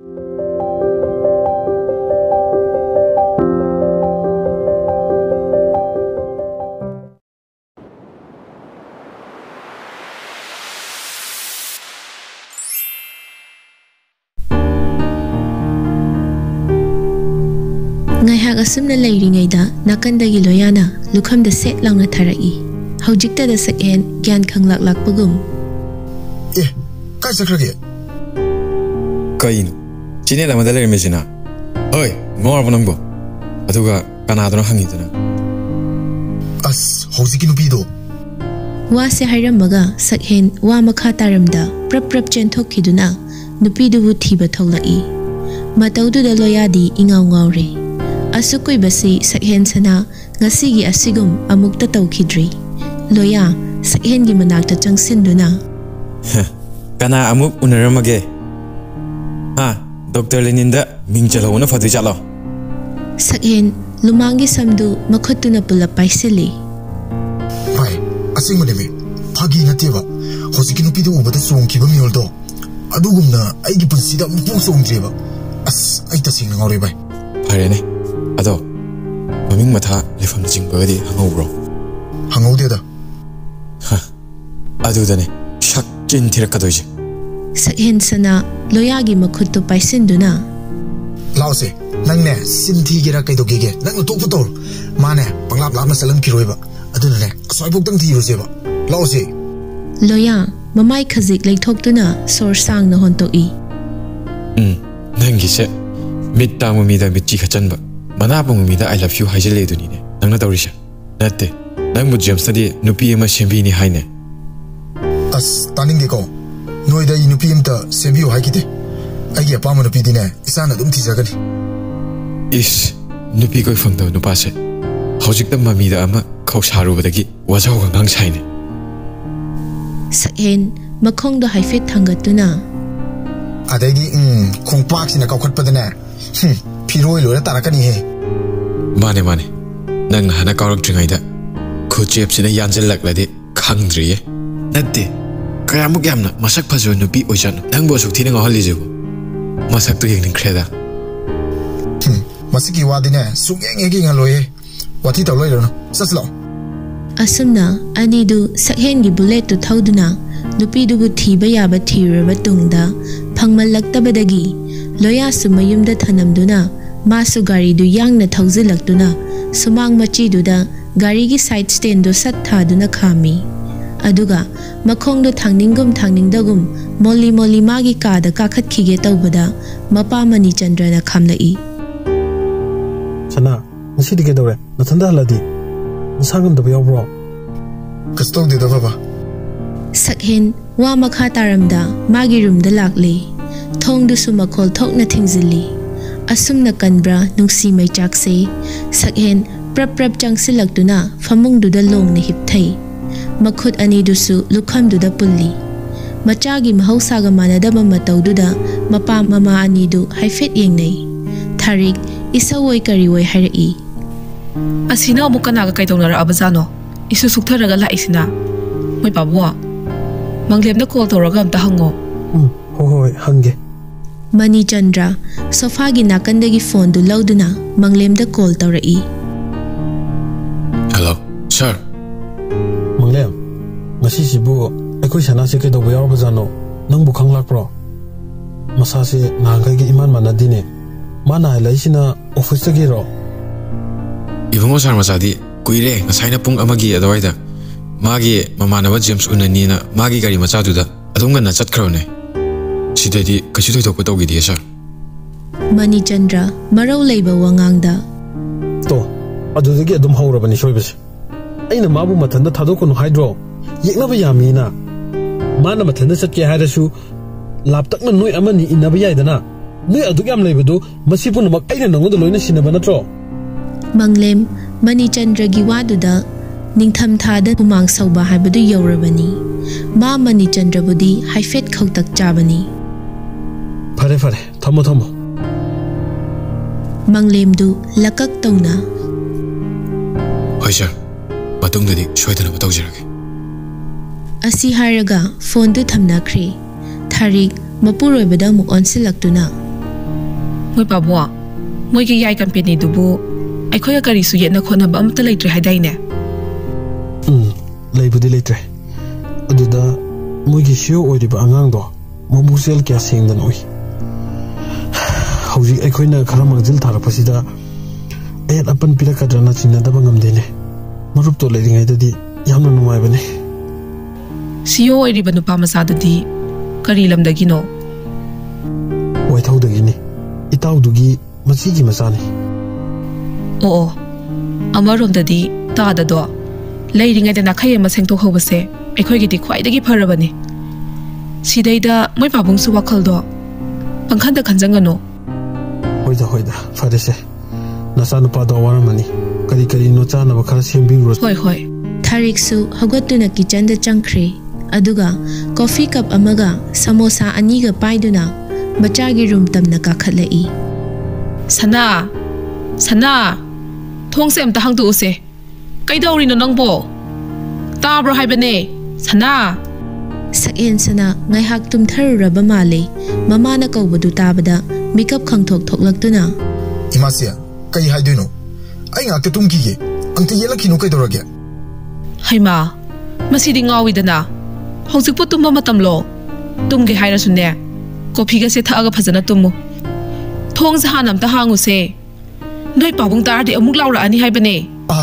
Ngayhak asumna leiringayda nakandagi loyana lukhamda set langna tharai haujikta da sakhen gyan khanglak lakpagum kai sakrage kain chine da madalere mesina oi ngor bonangbo aduga kanadona hangiduna as haujiki nupido wa se hairamaga sakhen wa makha taramda prap chenthok khiduna nupidu bu thiba tholai mataudu da loyadi ingaw ngawre asukoi basi sakhen sana ngasigi asigum amukta tawkhidri loya sakhen gi manakta changsinduna kana amuk unaramage ha Dr. Leninda mingchalona fadu chalo sakhen lumangi samdu makhotuna pula paisili bai asingmane me phagi nateba hosiki nupidu ubada songkiba mioldo adugumna aigi punsida mupu songdreba as aita singna ngore bai farene ado maming matha lefam jingbadi hangobro hangode ha adudane shakkin thirakkadoje sakhen sana loyagi makhuttu paisinduna lause nangne sinthi gira kaidogege nang to putor mane panglap lapna salam kiroiba adunane asoibok tang thiruseba lause loya mamai khazik leithokduna sor sang na hontoi nangi se mittang mumida mitchi khachanba manapung mumida I love you haijele dunine nangna tawrisha natte nangmu James tadi nupi ema sembi ni haine as taninge ko noida inupi imta sembi haikite aigi apama nupi dine isana dum thijagani is nupi koi fangda nupa se hojikta mamida ama khausaru badagi wajaw gang saine sakhen makhong do haifet thangatuna adagi khongpak sina kaukhat padana phiroi lora tarakani he mane nang hana karak tringaida khochep sina yanjel laklade khangdriye natte kayamuk yamna masak phajo nupi ojan nang bo suk thina ngahali jebu masak to yeng khreda masiki wadine sungeng egi ngaloye wati tawloi lo saslo asumna anidu sakhen gi bullet to thauduna nupi du bu thiba yaba thiraba tungda phangmallaktabadagi loya sumayumda thanamduna masu gari du yangna thauzilaktuna sumang machi duda gari gi side stand do sat thaduna khami aduga makhong do thangningdagum molli magi ka da kakhat khige tawbada mapa mani chandra na khamlai sana nasi dige dore nathanda haladi nsagam da yawbro kastong de da baba sakhen wa makha taramda magi room da lakle thong du sumakhol thokna thingzili asumna kanbra nungsi mai chakse sakhen prap changsilaktuna famung du da long na hipthai makhut ani du su lukham du da pulli machagi mahausa ga manadaba mataudu da mapa mama ani du haifet yengnei tharik isawoi kariwoi harai asina amukana ga kaidonara abazano isu suktharaga laisina moi babwa manglemna call toraga amta hango hoi hange Mani Chandra sofa gi nakandagi phone du lauduna manglem da call tawrai hello sir manglem ngasi sibu ekoi sana se ke do yaw bazano nang bu khanglak pro masa se nangai gi iman manadine mana laisina office gi ro ibungo sar masadi kuire ngasaina pung amagi adwaida magi mamanaba James unani na magi gari macha duda adunga na chatkrone sidedi kachu thoi ko tawgi di sir Mani Chandra marau leiba wangangda to adudagi adum haurabani shoibase aina mabu mathanda thadokunu haidro yeknaba yamina mana mathanda chatke harasu laptakna noi amani inaba yaidana noi adug yam leibadu masipun mak aina nangoda loina sinaba natro Manglem Mani Chandra gi waduda ningtham thada humang sauba haibadu yaurabani ma Mani Chandra budi haifet khautak chabani fare thamo Manglem du lakak tawna hoi sir matungdadi shoidana batawjirage asi haraga phone du thamna khre tharik mapuroi bada mu onsilaktuna Moi pabu, moi ki yai company dubu, ai khoi ka ri su yet na khona ba amta leitre haidai ne. Leibudi leitre. Aduda moi ki show oi ba angang do. Mabusel kya sengdan oi. Hauji ai khoi na khara mangjil thara pasida. Ayat apan pira kadrana china da bangam dene. Marup to leiringai da di yamna numai bane. Siyo oi riba nupa masadadi kari lamdagi no. Waithou dagini. Itau dugi masigi masani. Oo. Amarom dadi ta da do. Leiringai da nakhai ma sengtok hobase ekhoi gi ti khwai dagi pharabani. Sidaida moi pabung su wakhal do. Pangkhan da khanjangano. Hoida farese. Nasa nupa do waramani. Kari no cha na bakhara sembiru. Hoi. Tharik su hogatuna kitchen da changkhre. Aduga coffee cup amaga samosa aniga paiduna machagi room tamna kakhalai. Sana thong se amta hangtu use kaidawri no nangbo tabro haibane sana Sakhen sana ngai hak tum tharuraba male mama na kawbadu tabada makeup khangthok thoklaktuna Imasia kai haiduno ai ngakte tumki ge angte yelakino kai dorage haima masidi ngawi dana hojik pu tumba matam lo tumge haira sunne coffee ga se thaga phajana tumu thong sa hanam ta hangu se noi pabung tar de amuk laura ani haibane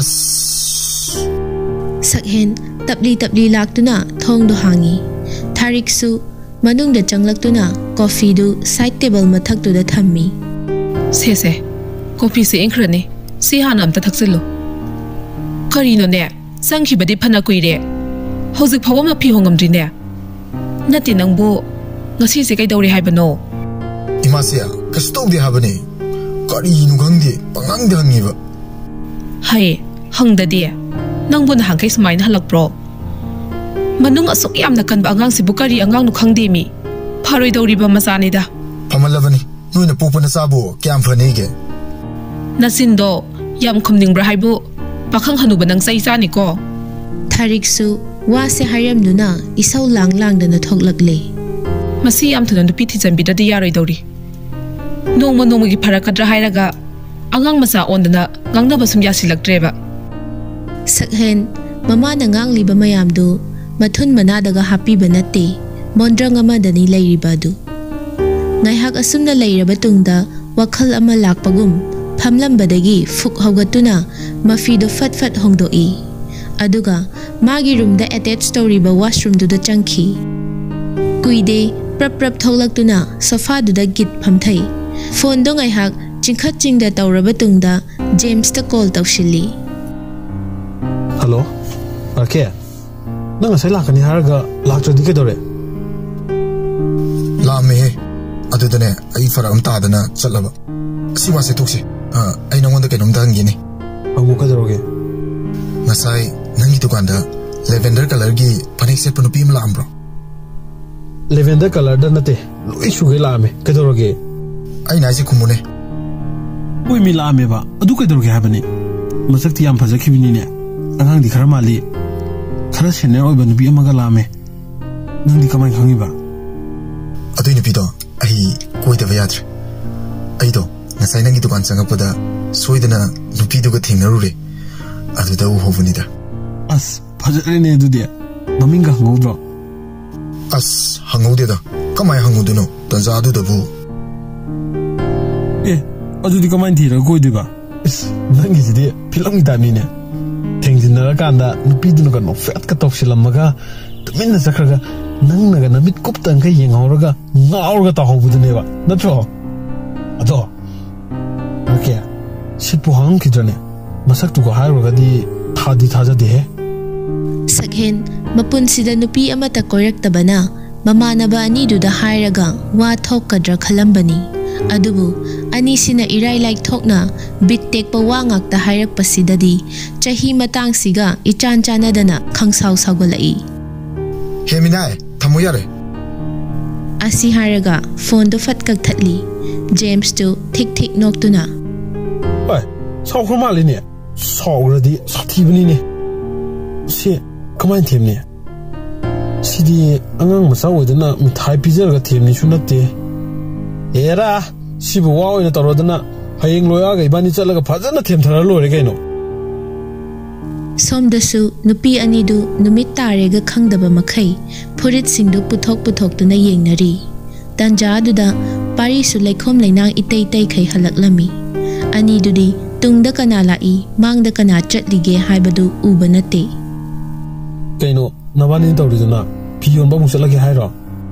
Sakhen tabli laktuna thong do hangi Tharik su manung da changlaktuna coffee du side table mathak tu da thammi se coffee se enkrani si hanam ta thaksilo kari no ne sanghi badi phana kuire hojik phawa ma phi hongam dine nati nangbo ngasi se kai dawri haibano Imasia kasto de habane kari nu gangde pangang de hangiba hai hangda de nangbo na hangkai smai na halak pro manung asuk yamna kan ba angang si bukari angang nu khangde mi pharoi dawri ba masani da Pamalabani noina popana sabo kyam phanege Nasindo yam khumning bra haibu pakhang hanu banang sai sa ni ko Tharik su wa se haram duna isau lang dana thoklakle masi yam thuna nupi thi jambi da yaroi dawri nongma gi pharakadra hairaga angang masa ondana ngangna basum yasilaktreba Sakhen mama na ngangliba mayamdu mathun manadaga happy banate mondrang amadani leiribadu ngai hak asumna leiraba tungda wakhal ama lakpagum phamlambadagi fuk hogatuna mafido fat hongdoi aduga magi room da attached story ba washroom du da changki kuide prap tholaktuna sofa du da git phamthai phone do ngai hak chingkhat chingda tawraba tungda James ta call tawshili Hello Arke Nang asai lakani haraga lakchodi ke dore Lame adudane ai faram tadana chatlaba siwa se tukse ai nangwanda kenom dangini amu ka doroge Nasai nangi tukanda lavender color gi panik se panu pim lambro lavender color da nate loi suge lame ke doroge ai nai kumune oi mi lame ba adu ke doroge habani masakti yam phajakibini ne angang di khara mali khara senior oi banu bi amaga lame nang di kamai khangi ba adui ni pido ai koi da yatre ai do nasai nangi tukan changapda soidana nupi du ga thingnarure aduda u hobunida as phajare ne dudia maminga ngudro as hangaude da kamai hanguduno tanza adu da bu adudi kamai thira koi diba is nangi jide filam gi dami ne thengjinara kanda nupi du ga no fet ka toksilamaga tuminna sakraga nangnaga namit kuptang ka yengauraga ngauraga ta hobudune ba natro ado okay sipu hang kidrone masak tu ko hairaga di thaja de Sakhen mapunsida nupi amata korektabana mamanaba ani du da hairaga wa thokkadra khalambani adubu ani sina irai like thokna bittek pa wa ngakta hairak pasidadi chahi matang siga ichan chanadana khangsaw sagolai Heminai thamuyare asi hairaga phone do fat kak thatli James to thik noktuna oi saw khomali ne sawradi sathibani ne si kamai themne sidi angang masa odana mithai pizarga themni sunate era Sibu wow in a Tarodana, Haying Loyaga, Bani Chalaga Pazana Temtara Lorigano. Somdasu, Nupi Anidu, Numitarega Kangdaba Makai, Purit Singdu Putok to Nayenari. Tanja Duda, Parisu Lekom Lena Ite Kai Halaklami. Anidudi, Tungda Kanalai, Mang the Kana Chatlige Haibadu Ubanate. Kano, Navani Taudina, Pion Bamusalaki Hira.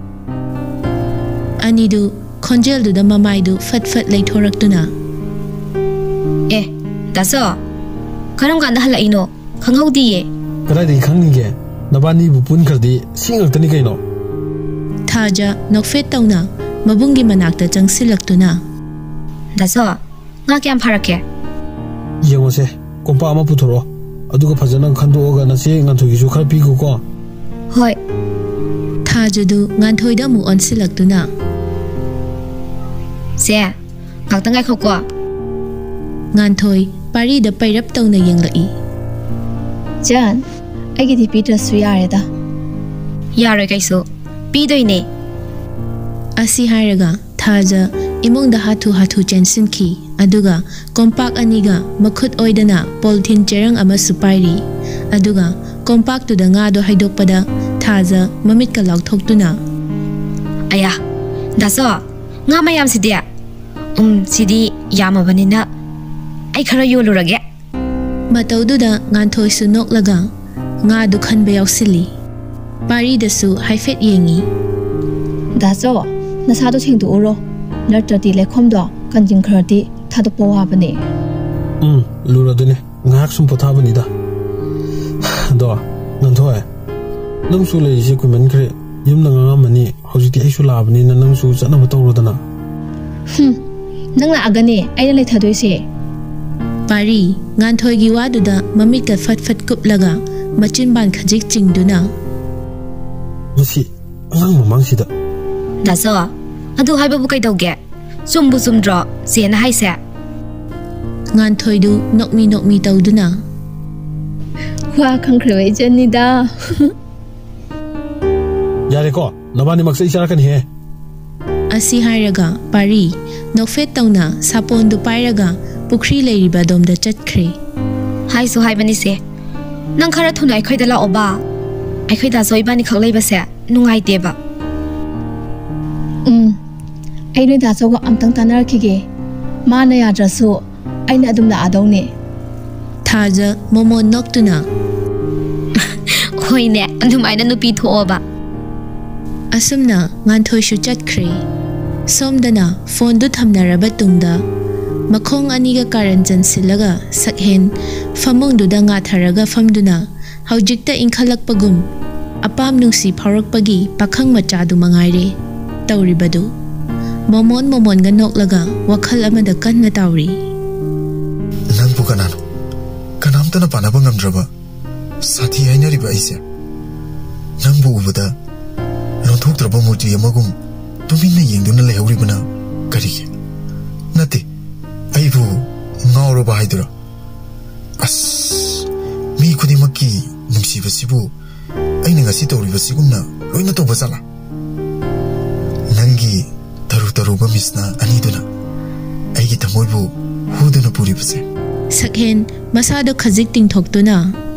Anidu, Congel to the Mamaidu, Fat Late Horaktuna. Eh, that's all. Karangana Halaino, Kangodi. Karadi Kangi, Navani Punkardi, Sing of Tanikano. Taja, Nokfetauna, Mabungi Manakta Jang Silaktuna. That's all. Nakam Parake. Yamose, Compama Putoro, Aduka Pazana Kandoga, Nasi, and to Yuka Pico. Hoi. Tajadu, Nantoidamu on Silaktuna. Se, Katanga Koko. Nantoi, Pari the Pirap Tona Yangai. John, I get the Peter Suyareda. Yaragaiso, Pidoine. Asi Haraga, Taja, Imong the Hatu Jameson Kh, Aduga, Compact Aniga, Makut Oidana, Poltin Jerang Ama Supari, Aduga, Compact to the Ngado Haidopada, Taza, Mamika Lauk Toktuna. Aya, that's all. Namayam Sidia. Sidi Yamavanina. I can't yolurage. Mataududa, Nantoi Sunok Laga, Ngadu Kanbayao Silly. Pari the Su, Haifet Yengi. That's all. Nasado Ting to Uro. Nurta di Lecomdo, Kanjin Kurdi, Tadapo Abane. Luradine, Naxum Potabanida. Do, Linthoi. Namsula is equipment, Yumnamani, Hositi Ishulabni, and Namsu Sanamatorana. Nanga Agane, I let her do say. Pari, Nantoi Giwaduda, Mamika Fat Kuplaga, Machinban Kajik Duna. Masi, Mangsida. That's all. I do have a book I don't get. Sum draw, see and high set. Nantoi do, knock me Tauduna. Wa conclusion Nida. Yariko, Navani Maxi here. Asi Haraga, Pari, no Fetauna, Sapon do Piraga, Pukri Lady Badom the Chatcre. Hi so high Benise. Nankaratuna, I quite a lot of bar. I quite a Zoibanical labor set, no idea. I know that's what I'm Tantanar Kige. Mana Yadraso, I Nadum la Adone. Taja, Momo Noctuna. Hoine, and to mind and be to over. Asumna, Nantoi Shuchat Cre. Somdana, Fondu Tamnara Batunda. Makong Aniga Karanjan Silaga, Sakhen, Famung Dudanga Taraga Famduna, how Jikta in Kalakpagum. Apam Nusi Parok Pagi, Pakang Machadu Mangaire. Tauri Badu. Momon Ganok Laga, Wakal Amada Kana Tauri. Nangpu Kanano. Kanamtana Panabangam Draba. Sati Ainari Baisia. Nangbu Ubada. Notok Drabamoti Yamagum. Domina Yinduna Leuribana. Kariki. Nati. Aibu. Nauro Hydra. As. Mi Kudimaki. Nimsi Vasibu. Ainangasito Rivasigumna. Ruinato Basala. Nangi. Taruba Misna Aniduna. Aigita Moibu, Huduna Puripse. Sakhen, Masado Kazikting Toktuna.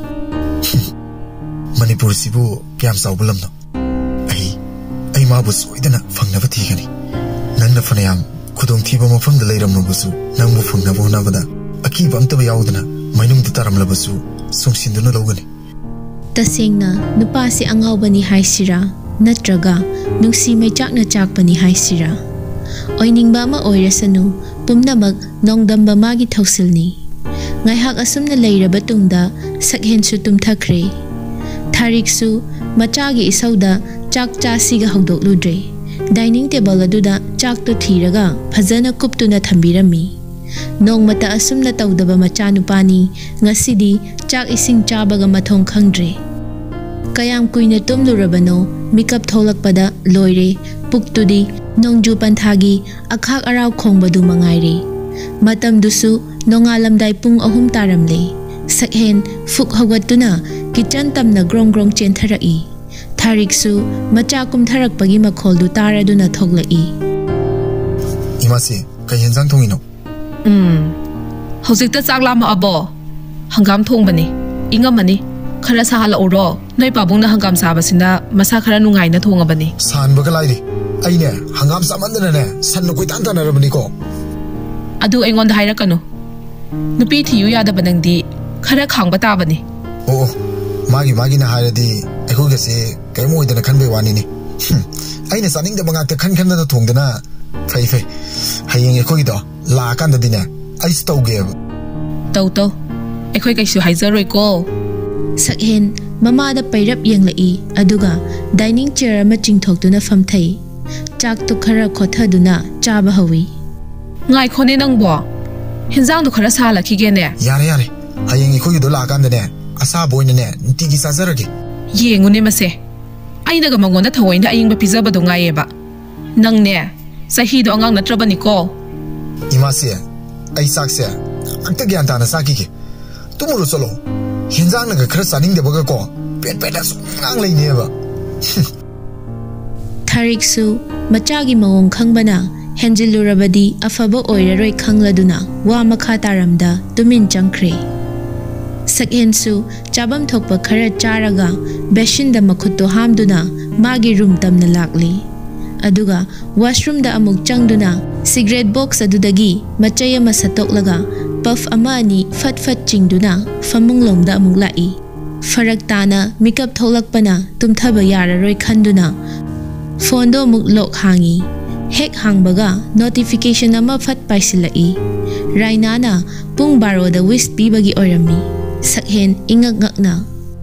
Manipur Sibu, Gam Saubulamno. I Mabus, Idana, Fangnavatigani. Nanga Fanayam, Kudong Tibama from the Ladam Nobusu, Namu from Navonavada, Aki Bantabi Audana, Minum the Taram Labasu, Sum Sinduna Logani. Tasingna, Nupasi Angawbani Haisira, Natraga, Nusi Mechakna Chakbani Haisira. Oining Bama Oirasanu, Pumnamag, Nongdamba Magi Tausilni. Ngayhak Asumna Laira Batunda, Sakhen Sutum Takre. Tariksu, Machagi Isauda, Chak Chasiga Hogdok Ludre. Dining table Aduda, Chak to Tiraga, Pazana Kuptuna Tambirami. Nong Mata Asumna Taudaba Machanupani, Ngasidi, Chak Ising Chabaga Matong Kangdre. Kayam Kuina Tumlu Rabano, Mikap Tolak Pada, Loire, Puktudi, Nongju Panthagi, Akhak Arau Kongbadu Mangaire. Matam Dusu, Nongalam Daipung Ahum Taramle. Sakhen, Fuk Hawatuna, Kichan Tamna Grong Chenthara'i. Tariksu, Machakum Tarak Pagima Koldu Taraduna Toglai. Imasi, kay henzang thongino. Hojik ta chak lam abo hangam thong bani ingam mani khara sa hala oro noi pabung na hangam sa basina masa khara nungai na thonga bani san baga lai ai ne hangam sa man na ne san no koi tan tan na bani ko adu engon da haira kanu nupi thiyu ya da banang di khara khang bata bani oh magi na haira di ai ko gase kai moi da khan be wani ni ai ne saning da banga ta khan na thong da na fai hayeng ai ko gi do la kan da di ne ai stau ge tau ai khoi kai su haizaroi ko Sakhen mama da pairap yang lai aduga dining chair ma chingthok tuna famthai chak tu khara khotha duna chaba hawi ngai khone nang bo hinjang du khara sa la ki ge ne yare hayeng khoi do la kan da ne asa boy ne nti gi sa zarage yengu ne mase ai na ga mangon da thawai na aying ba pizza ba do ngai ba nang ne sahi do angang na traba ni ko ima se ai sak se akta gyan ta na saki ke tumuru solo hinjang na khara saning de baga ko pet da ngang lai ne ba Tharik su machagi mawong khangbana henjilurabadi afaba oiraroi khangladuna wa makha taramda tumin changkhre Sakhen su chabam thokpa khara charaga beshin da makhutto hamduna magi room tamna lakli aduga washroom da amuk changduna cigarette box adudagi machaya masatoklaga puff ama ani fat chingduna famung lomda amuk lai farak tana makeup tholakpana tumthaba yararoi khanduna phone do muk lok hangi hek hangbaga notification ama fat paisilai rainana pung baro da wish bibagi orami Sakhen ingak-ngakna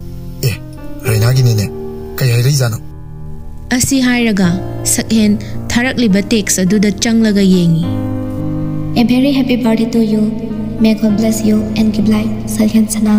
raina gi ne kai hai jano asi hairaga Sakhen tharakliba text aduda changlaga yengi A very happy birthday to you. May God bless you and give life, Sakhen Sana.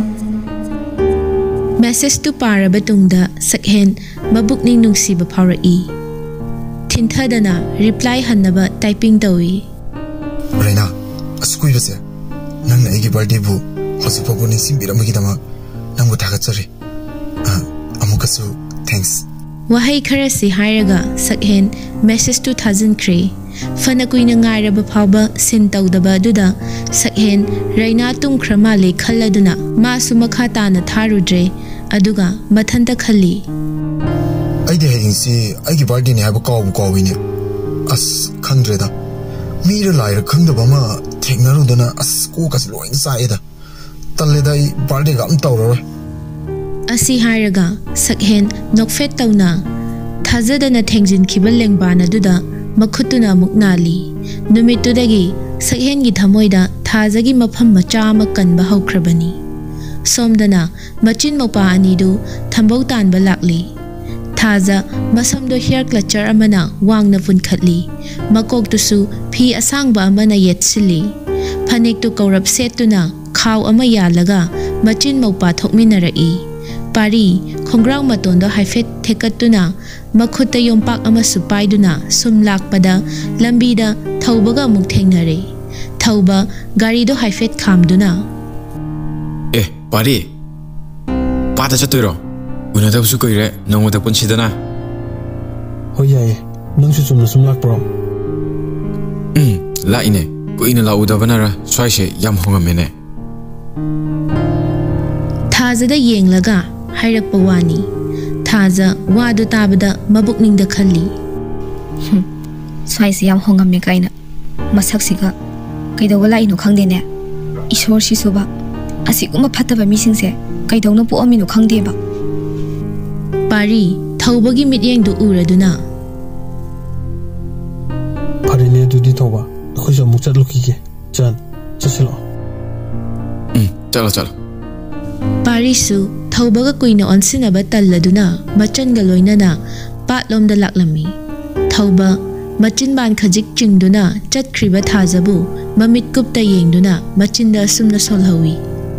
Message to paraba tungda Sakhen mabukning nungsiba phaurai Thinthadana reply hannaba typing tawi raina askui base nang na igi birthday bu hosi pogo ni simbira magidama nang thagachari amukasu thanks Wahai khara si hairaga Sakhen message to thazin kre fana kuina ngairaba phauba sin tawdaba duda Sakhen raina tum khrama le khalladuna ma sumakha tana tharudre aduga mathanta khalli ai de hin si ai gi birthday ne haba kaw wine as khangdreda mira laira khangdaba ma thengnaru dana as ko kas loin saida talleda ai birthday ga am tawro Asi hairaga Sakhen nokfet tawna thazadana thengjin khibal lengbana duda makhutuna muknali numitudagi Sakhen gi thamoida thazagi mapham macha ma kanba haukrabani somdana machin mopa ani du thambau tanba lakli thaza masamdo hair clutcher amana wangna fun khatli makok tusu phi asangba amana yetsili phanek tu kaurap setuna khaw ama yalaga machin mopa thokminarai Pari khongrang matondo haifet thekatuna makhutta yompak ama supaiduna sumlakpada lambida thaubaga muk thengnare thauba gari do haifet khamduna Pari pada chatoiro una da su koire nongo da punchidana hoyai nangsu chumna sumlak pro la ine ko ina la uda banara swaise yam hongamene Thazada yenglaga hairakpa wani Thaza wadu tabada mabukningda khalli Swaisi yam hongam kaina masak siga kaidawala inu khangde ne ishor shi soba asiguma phataba mising se kaidawna po aminu khangde ba Pari thaubagi mityeng du uraduna Parine dudi thoba khoi ja muk chatluki ke chan chasilo chalo Parisu thaubaga kuina onsinaba talladuna machanga loinana patlomda laklami thauba machin ban khajik chingduna chatkhriba thazabu mamit kupta yengduna machinda sumna solhawi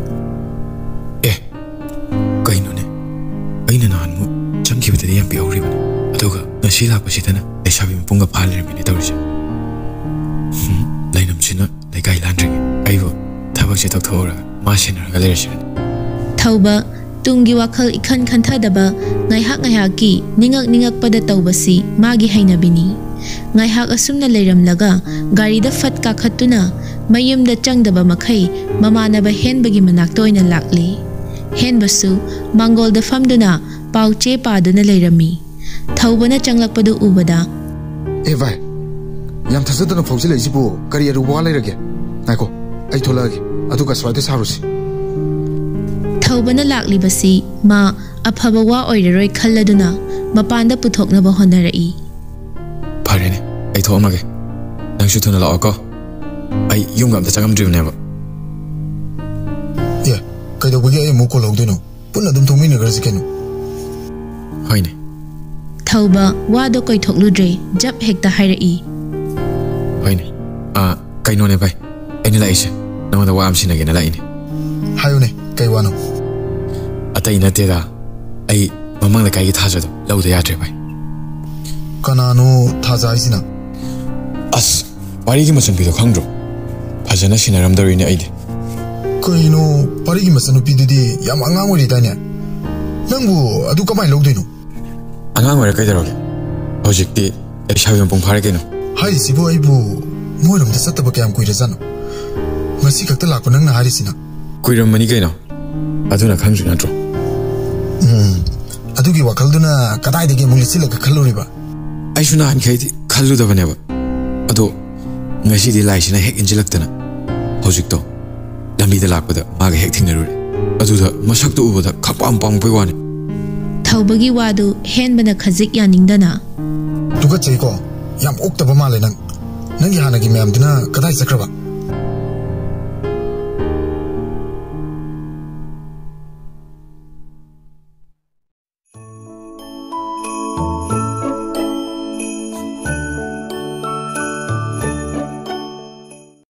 kaino ne aina nan mu changkibada yam biawri bane aduga nasi lakpasidana lesabi punga phalirmine tawrise lainam china legai landring aibo thabak se thokthora ma senara galerashin Thauba tungi wakhal ikhan khanthadaba ngaihak ngaihaki ningak pada tawbasi magi hainabini ngaihak asumna leiramlaga garida fat kakhatuna mayumda changdaba makhai mamanaba henbagi manakta oina lakli henbasu mangolda famduna pauche paduna leirami thaubana changlakpadu ubada ए भाई याम थसदना फौजी लेजिबो career वा लेरगे नाइको आई थोलागे अदुगा स्वादे सारुसी थौबना लाक्लिबसी मा अफबा वा ओइररोय खल्लदुना मपानदा पुथोकनबा होनरई फारेने आई थोमागे नंगसु थुना लाओको आई युंगम the चंगम ड्रिवनेबा ये कइदोबगे आई मोको लौदेनो पुन्ना दुम थोमिने गरसि केनो होइने थौबा वादो कोइथोकलुद्रे जब हेक्ता हाइरई होइने कइनोने भाई एने लाइसे नमदा वा आमसिनागेना लाइने हायोने कइवानो अतै नतेदा आई ममंगला काइगे थाजदो लौदे यात्रे भाई कनानो थाजाइसिना अस पारिगी मचनपिदो खंद्रो फजना सिनारमदरिने आइदे कइनो पारिगी मचनपिदुदी याम अंगांग ओइरिदाने नंगबु अदु कमाय लौदैनो अंगांग ओइरा कइदरोगे होजिकती एसाबियम पुंग फारे केनो हाइसिबो आइबु मोरमदा सत्तबा कयाम कुइरजानो मसी खक्ता लाको नंगना हारिसिना कुइरमनी केनो अदुना खंजु नत्रो अदुगी वखलदुना कदाइदगे मुलिसिलगा खल्लुरिबा आइसुना हनखैदि खल्लुदबनेबा अदो ngasi laisina hek injilakta hojikto lamida lakpada maga hek thingnarude aduda masakto ubada khapam pang paiwani thawbagi wadu henbana khajik yaningdana tuga cheiko yam oktaba male nang nangi hanagi memdina kadai sakraba